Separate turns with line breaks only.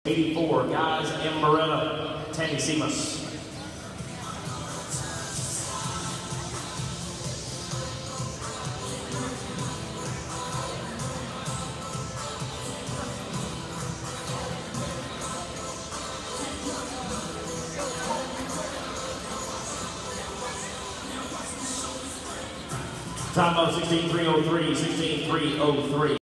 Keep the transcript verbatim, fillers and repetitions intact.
eighty-four, guys, M. Moreno, Tammy Seamus. Time of sixteen three oh three, sixteen three oh three.